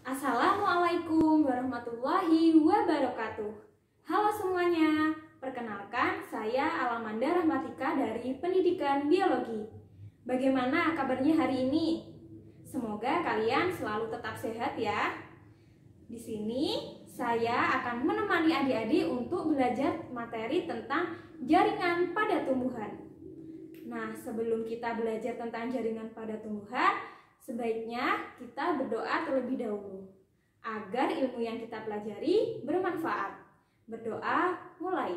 Assalamualaikum warahmatullahi wabarakatuh. Halo semuanya, perkenalkan saya Alamanda Rahmatika dari Pendidikan Biologi. Bagaimana kabarnya hari ini? Semoga kalian selalu tetap sehat ya. Di sini saya akan menemani adik-adik untuk belajar materi tentang jaringan pada tumbuhan. Nah, sebelum kita belajar tentang jaringan pada tumbuhan, sebaiknya kita berdoa terlebih dahulu agar ilmu yang kita pelajari bermanfaat. Berdoa mulai.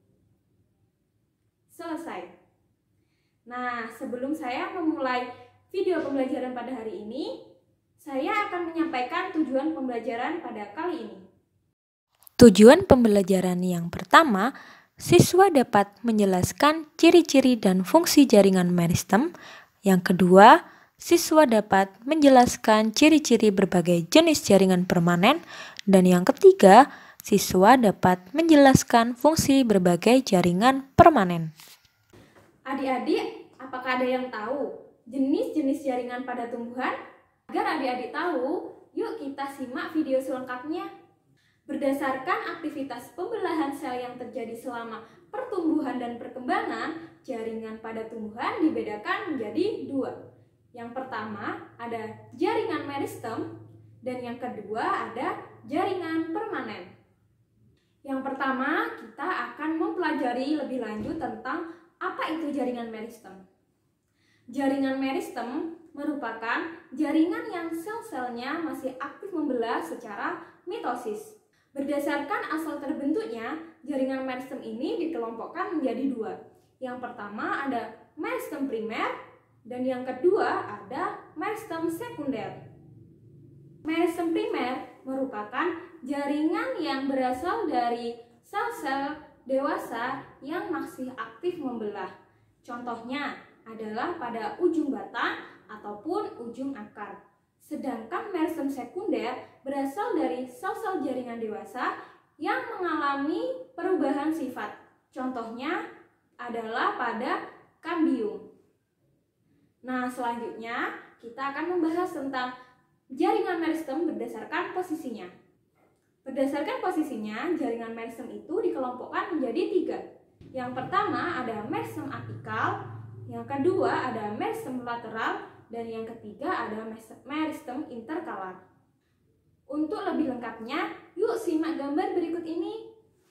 Selesai. Nah, sebelum saya memulai video pembelajaran pada hari ini, saya akan menyampaikan tujuan pembelajaran pada kali ini. Tujuan pembelajaran yang pertama, siswa dapat menjelaskan ciri-ciri dan fungsi jaringan meristem. Yang kedua, siswa dapat menjelaskan ciri-ciri berbagai jenis jaringan permanen. Dan yang ketiga, siswa dapat menjelaskan fungsi berbagai jaringan permanen. Adik-adik, apakah ada yang tahu jenis-jenis jaringan pada tumbuhan? Agar adik-adik tahu, yuk kita simak video selengkapnya. Berdasarkan aktivitas pembelahan sel yang terjadi selama pertumbuhan dan perkembangan, jaringan pada tumbuhan dibedakan menjadi dua. Yang pertama ada jaringan meristem dan yang kedua ada jaringan permanen. Yang pertama kita akan mempelajari lebih lanjut tentang apa itu jaringan meristem. Jaringan meristem merupakan jaringan yang sel-selnya masih aktif membelah secara mitosis. Berdasarkan asal terbentuknya, jaringan meristem ini dikelompokkan menjadi dua. Yang pertama ada meristem primer dan yang kedua ada meristem sekunder. Meristem primer merupakan jaringan yang berasal dari sel-sel dewasa yang masih aktif membelah. Contohnya adalah pada ujung batang ataupun ujung akar. Sedangkan meristem sekunder berasal dari sel-sel jaringan dewasa yang mengalami perubahan sifat. Contohnya adalah pada kambium. Nah, selanjutnya kita akan membahas tentang jaringan meristem berdasarkan posisinya. Berdasarkan posisinya, jaringan meristem itu dikelompokkan menjadi tiga. Yang pertama ada meristem apikal, yang kedua ada meristem lateral, dan yang ketiga ada meristem interkalar. Untuk lebih lengkapnya, yuk simak gambar berikut ini.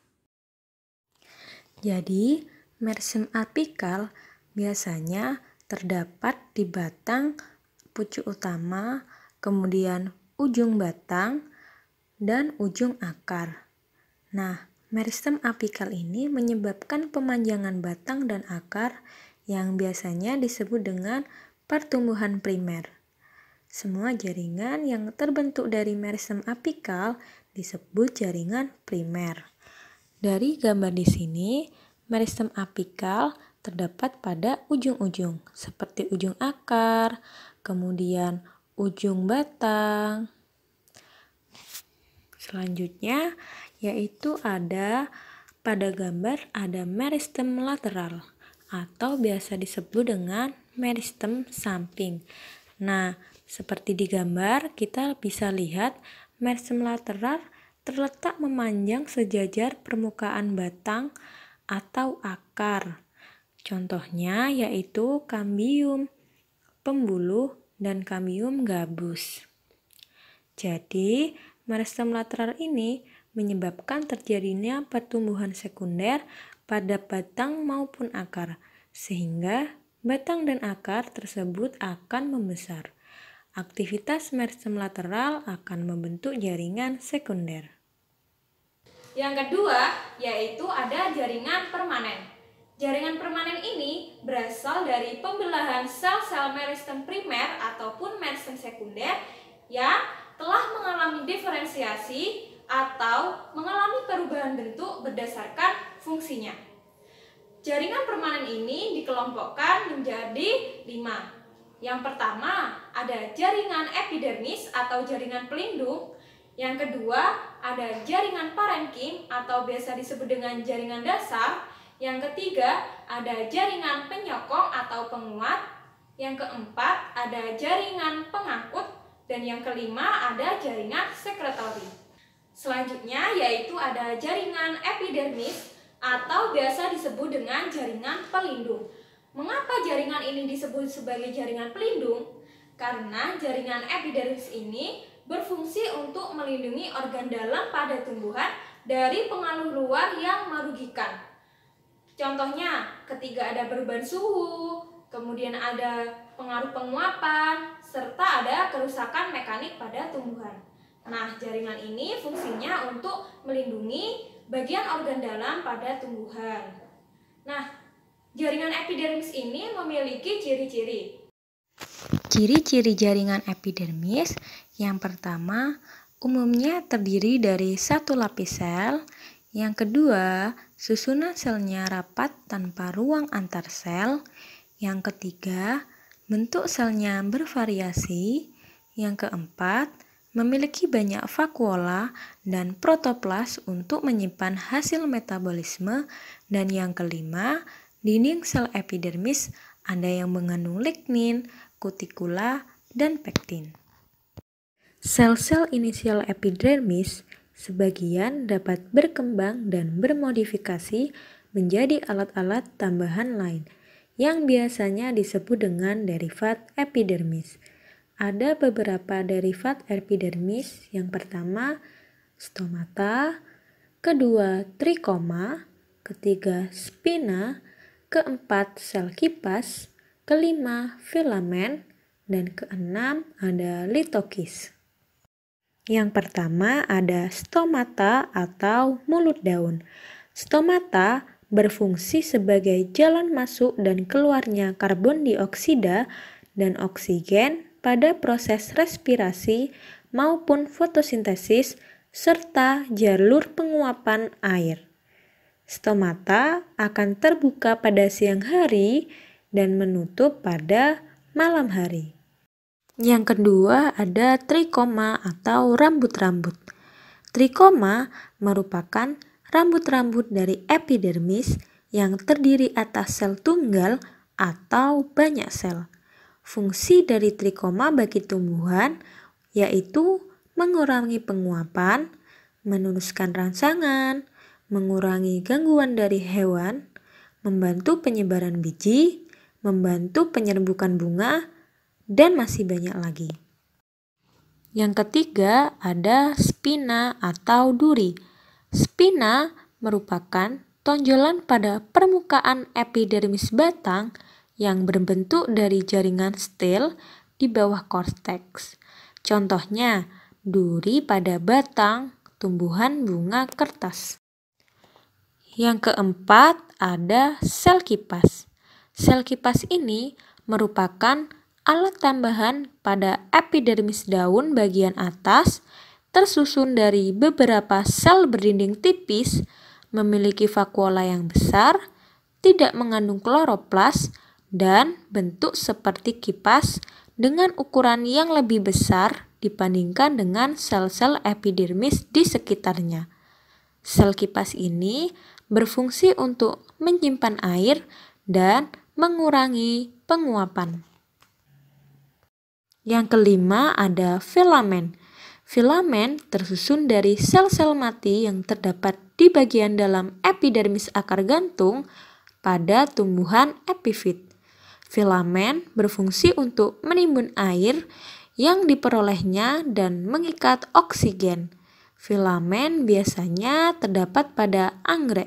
Jadi, meristem apikal biasanya terdapat di batang pucuk utama, kemudian ujung batang, dan ujung akar. Nah, meristem apikal ini menyebabkan pemanjangan batang dan akar yang biasanya disebut dengan pertumbuhan primer. Semua jaringan yang terbentuk dari meristem apikal disebut jaringan primer. Dari gambar di sini, meristem apikal terdapat pada ujung-ujung, seperti ujung akar, kemudian ujung batang. Selanjutnya, yaitu ada pada gambar ada meristem lateral atau biasa disebut dengan meristem samping. Nah, seperti di gambar, kita bisa lihat meristem lateral terletak memanjang sejajar permukaan batang atau akar. Contohnya yaitu kambium pembuluh dan kambium gabus. Jadi, meristem lateral ini menyebabkan terjadinya pertumbuhan sekunder pada batang maupun akar, sehingga batang dan akar tersebut akan membesar. Aktivitas meristem lateral akan membentuk jaringan sekunder. Yang kedua yaitu ada jaringan permanen. Jaringan permanen ini berasal dari pembelahan sel-sel meristem primer ataupun meristem sekunder yang telah mengalami diferensiasi atau mengalami perubahan bentuk berdasarkan fungsinya. Jaringan permanen ini dikelompokkan menjadi 5. Yang pertama ada jaringan epidermis atau jaringan pelindung. Yang kedua ada jaringan parenkim atau biasa disebut dengan jaringan dasar. Yang ketiga ada jaringan penyokong atau penguat. Yang keempat ada jaringan pengangkut. Dan yang kelima ada jaringan sekretory. Selanjutnya yaitu ada jaringan epidermis atau biasa disebut dengan jaringan pelindung. Mengapa jaringan ini disebut sebagai jaringan pelindung? Karena jaringan epidermis ini berfungsi untuk melindungi organ dalam pada tumbuhan dari pengaruh luar yang merugikan. Contohnya, ketika ada perubahan suhu, kemudian ada pengaruh penguapan, serta ada kerusakan mekanik pada tumbuhan. Nah, jaringan ini fungsinya untuk melindungi bagian organ dalam pada tumbuhan. Nah, jaringan epidermis ini memiliki ciri-ciri. Ciri-ciri jaringan epidermis yang pertama, umumnya terdiri dari satu lapis sel. Yang kedua, susunan selnya rapat tanpa ruang antar sel. Yang ketiga, bentuk selnya bervariasi. Yang keempat, memiliki banyak vakuola dan protoplas untuk menyimpan hasil metabolisme. Dan yang kelima, dinding sel epidermis ada yang mengandung lignin, kutikula, dan pektin. Sel-sel inisial epidermis sebagian dapat berkembang dan bermodifikasi menjadi alat-alat tambahan lain yang biasanya disebut dengan derivat epidermis. Ada beberapa derivat epidermis, yang pertama stomata, kedua trikoma, ketiga spina, keempat sel kipas, kelima filamen, dan keenam ada litokis. Yang pertama ada stomata atau mulut daun. Stomata berfungsi sebagai jalan masuk dan keluarnya karbon dioksida dan oksigen pada proses respirasi maupun fotosintesis serta jalur penguapan air. Stomata akan terbuka pada siang hari dan menutup pada malam hari. Yang kedua ada trikoma atau rambut-rambut. Trikoma merupakan rambut-rambut dari epidermis yang terdiri atas sel tunggal atau banyak sel. Fungsi dari trikoma bagi tumbuhan yaitu mengurangi penguapan, meneruskan rangsangan, mengurangi gangguan dari hewan, membantu penyebaran biji, membantu penyerbukan bunga, dan masih banyak lagi. Yang ketiga ada spina atau duri. Spina merupakan tonjolan pada permukaan epidermis batang yang berbentuk dari jaringan stel di bawah korteks. Contohnya, duri pada batang tumbuhan bunga kertas. Yang keempat ada sel kipas. Sel kipas ini merupakan alat tambahan pada epidermis daun bagian atas, tersusun dari beberapa sel berdinding tipis, memiliki vakuola yang besar, tidak mengandung kloroplas, dan bentuk seperti kipas dengan ukuran yang lebih besar dibandingkan dengan sel-sel epidermis di sekitarnya. Sel kipas ini berfungsi untuk menyimpan air dan mengurangi penguapan. Yang kelima ada filamen. Filamen tersusun dari sel-sel mati yang terdapat di bagian dalam epidermis akar gantung pada tumbuhan epifit. Filamen berfungsi untuk menimbun air yang diperolehnya dan mengikat oksigen. Filamen biasanya terdapat pada anggrek.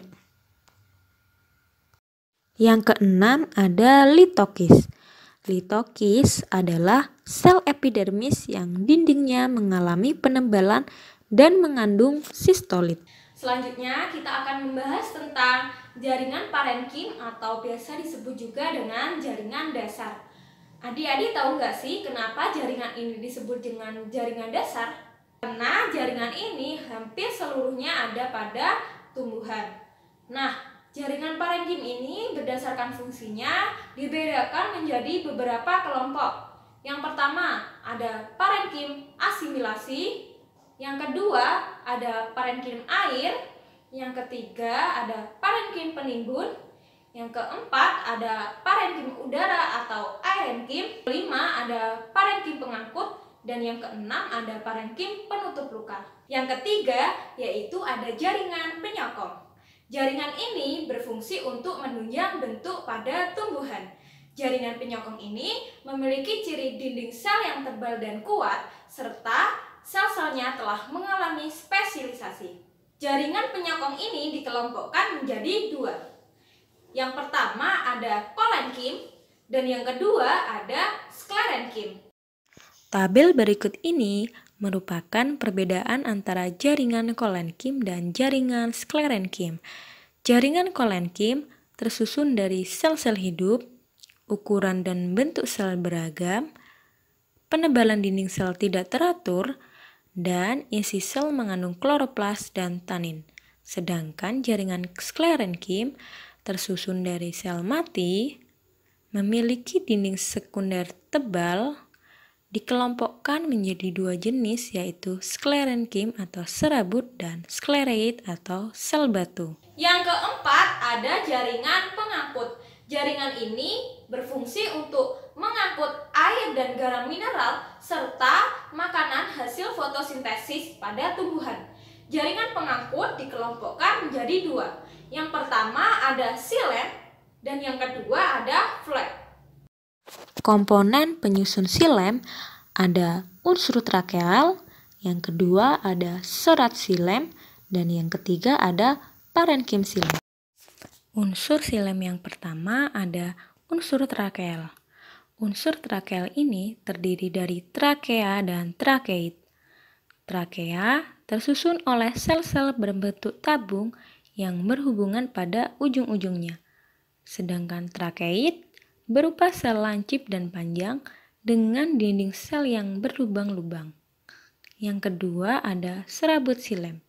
Yang keenam ada litokis. Litokis adalah sel epidermis yang dindingnya mengalami penebalan dan mengandung sistolit. Selanjutnya kita akan membahas tentang jaringan parenkim atau biasa disebut juga dengan jaringan dasar. Adik-adik tahu nggak sih kenapa jaringan ini disebut dengan jaringan dasar? Karena jaringan ini hampir seluruhnya ada pada tumbuhan. Nah, jaringan parenkim ini berdasarkan fungsinya dibedakan menjadi beberapa kelompok. Yang pertama ada parenkim asimilasi, yang kedua ada parenkim air, yang ketiga ada parenkim penimbun, yang keempat ada parenkim udara atau aerenkim, kelima ada parenkim pengangkut, Dan yang keenam ada parenkim penutup luka. Yang ketiga yaitu ada jaringan penyokong. Jaringan ini berfungsi untuk menunjang bentuk pada tumbuhan. Jaringan penyokong ini memiliki ciri dinding sel yang tebal dan kuat, serta sel-selnya telah mengalami spesialisasi. Jaringan penyokong ini dikelompokkan menjadi dua. Yang pertama ada kolenkim, dan yang kedua ada sklerenkim. Tabel berikut ini merupakan perbedaan antara jaringan kolenkim dan jaringan sklerenkim. Jaringan kolenkim tersusun dari sel-sel hidup, ukuran dan bentuk sel beragam, penebalan dinding sel tidak teratur, dan isi sel mengandung kloroplas dan tanin. Sedangkan jaringan sklerenkim tersusun dari sel mati, memiliki dinding sekunder tebal, dikelompokkan menjadi dua jenis yaitu sklerenkim atau serabut dan sklereid atau sel batu. Yang keempat ada jaringan pengangkut. Jaringan ini berfungsi untuk mengangkut air dan garam mineral serta makanan hasil fotosintesis pada tumbuhan. Jaringan pengangkut dikelompokkan menjadi dua. Yang pertama ada xilem dan yang kedua ada phloem. Komponen penyusun xilem ada unsur trakeal, yang kedua ada serat xilem, dan yang ketiga ada parenkim xilem. Unsur xilem yang pertama ada unsur trakeal. Unsur trakeal ini terdiri dari trakea dan trakeid. Trakea tersusun oleh sel-sel berbentuk tabung yang berhubungan pada ujung-ujungnya. Sedangkan trakeid berupa sel lancip dan panjang dengan dinding sel yang berlubang-lubang. Yang kedua ada serabut xilem.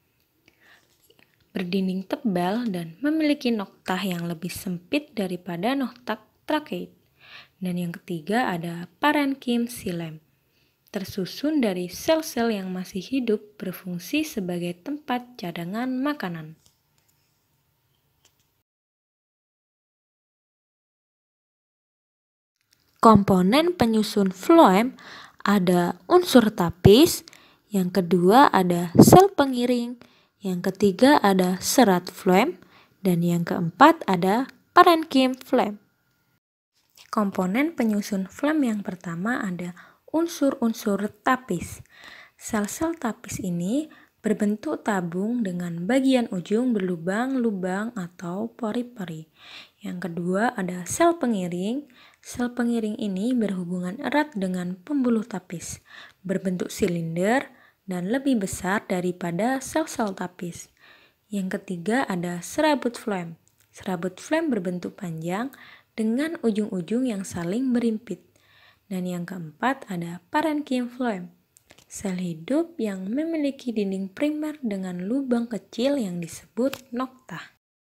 Berdinding tebal dan memiliki noktah yang lebih sempit daripada noktah trakeid. Dan yang ketiga ada parenkim xilem. Tersusun dari sel-sel yang masih hidup berfungsi sebagai tempat cadangan makanan. Komponen penyusun phloem ada unsur tapis, yang kedua ada sel pengiring, yang ketiga ada serat phloem, dan yang keempat ada parenkim phloem. Komponen penyusun phloem yang pertama ada unsur-unsur tapis. Sel-sel tapis ini berbentuk tabung dengan bagian ujung berlubang-lubang atau pori-pori. Yang kedua ada sel pengiring. Sel pengiring ini berhubungan erat dengan pembuluh tapis, berbentuk silinder dan lebih besar daripada sel-sel tapis. Yang ketiga ada serabut phloem. Serabut phloem berbentuk panjang dengan ujung-ujung yang saling berimpit. Dan yang keempat ada parenkim phloem. Sel hidup yang memiliki dinding primer dengan lubang kecil yang disebut noktah.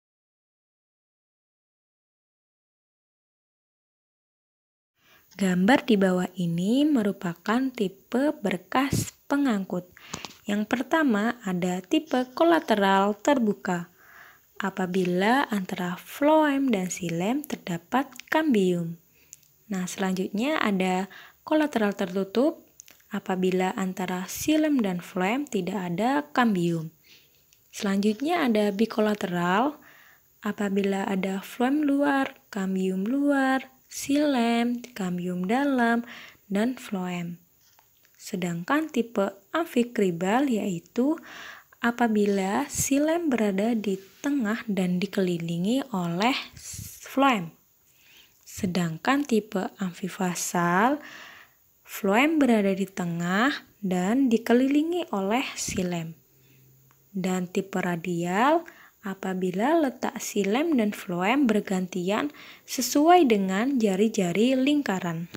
Gambar di bawah ini merupakan tipe berkas pengangkut. Yang pertama ada tipe kolateral terbuka. Apabila antara phloem dan xilem terdapat kambium. Nah, selanjutnya ada kolateral tertutup. Apabila antara xilem dan phloem tidak ada kambium. Selanjutnya ada bikolateral. Apabila ada phloem luar, kambium luar, xilem, kambium dalam, dan phloem. Sedangkan tipe amfikribal yaitu apabila xilem berada di tengah dan dikelilingi oleh phloem. Sedangkan tipe amfifasal, phloem berada di tengah dan dikelilingi oleh xilem. Dan tipe radial apabila letak xilem dan phloem bergantian sesuai dengan jari-jari lingkaran.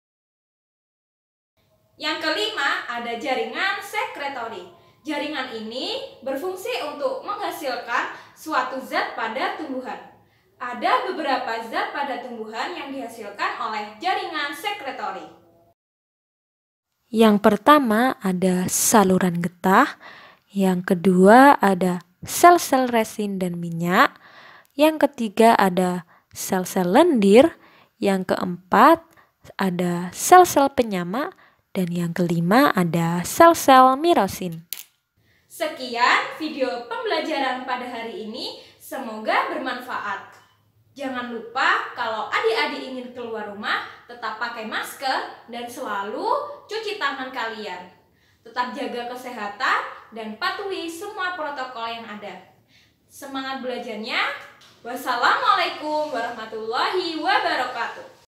Yang kelima ada jaringan sekretori. Jaringan ini berfungsi untuk menghasilkan suatu zat pada tumbuhan. Ada beberapa zat pada tumbuhan yang dihasilkan oleh jaringan sekretori. Yang pertama ada saluran getah, yang kedua ada sel-sel resin dan minyak, yang ketiga ada sel-sel lendir, yang keempat ada sel-sel penyama, Dan yang kelima ada sel-sel mirosin. Sekian video pembelajaran pada hari ini, semoga bermanfaat. Jangan lupa kalau adik-adik ingin keluar rumah, tetap pakai masker dan selalu cuci tangan kalian. Tetap jaga kesehatan dan patuhi semua protokol yang ada. Semangat belajarnya. Wassalamualaikum warahmatullahi wabarakatuh.